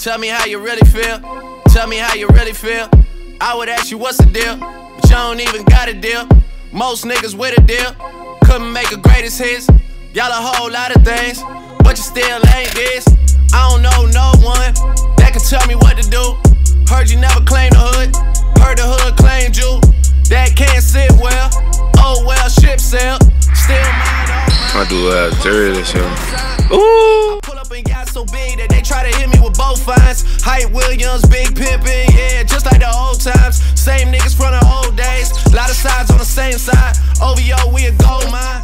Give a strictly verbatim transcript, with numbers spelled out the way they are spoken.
Tell me how you really feel. Tell me how you really feel. I would ask you what's the deal, but you don't even got a deal. Most niggas with a deal couldn't make a greatest hits. Y'all a whole lot of things, but you still ain't this. I don't know no one that can tell me what to do. Heard you never claimed the hood, heard the hood claimed you. That can't sit well, oh well, ship sail. Still mine, oh mine. I do uh, third this year. Ooh. Pull up and got so big that they try to hit me with both fines. Hype Williams, big pimpin', yeah, just like the old times. Same niggas from the old days, lot of sides on the same side. O V O, we a gold mine.